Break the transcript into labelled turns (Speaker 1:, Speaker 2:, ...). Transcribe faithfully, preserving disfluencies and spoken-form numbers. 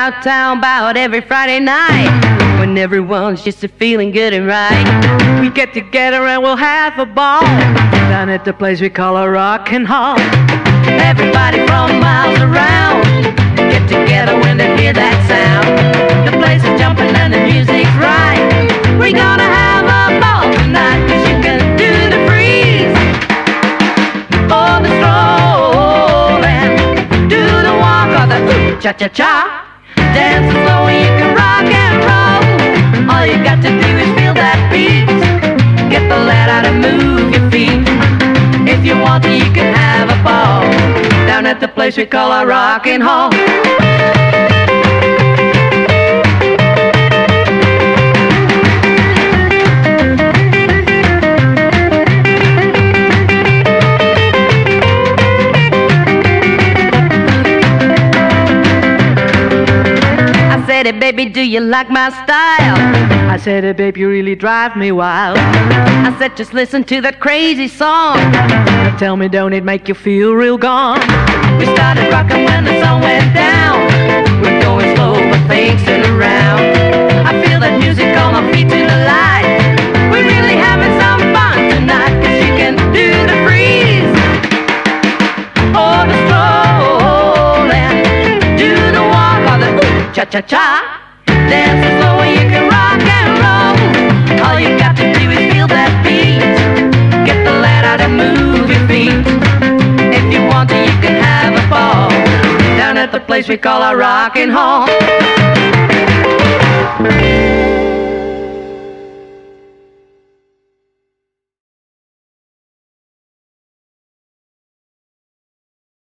Speaker 1: about town about every Friday night, when everyone's just a feeling good and right. We get together and we'll have a ball down at the place we call a Rockin' Hall. Everybody from miles around get together when they hear that sound. The place is jumping and the music's right. We're gonna have a ball tonight, 'cause you can do the freeze or the stroll and do the walk or the ooh, cha-cha-cha. Dance as slow and you can rock and roll. All you got to do is feel that beat. Get the lead out and move your feet. If you want to, you can have a ball down at the place we call a Rockin' Hall. I said, hey baby, do you like my style? I said, hey babe, you really drive me wild. I said, just listen to that crazy song. Now tell me, don't it make you feel real gone? We started rocking when the sun went down. We're going slow, but things turn around. I feel that music on my feet to the light. We're really having some fun tonight, 'cause you can do the freeze or the stroll and do the walk or the ooh, cha-cha-cha. Dance as slow and you can rock and roll. All you got to do is feel that beat. Get the lead out and move your feet. If you want to, you can have a ball down at the place we call a Rockin' Hall.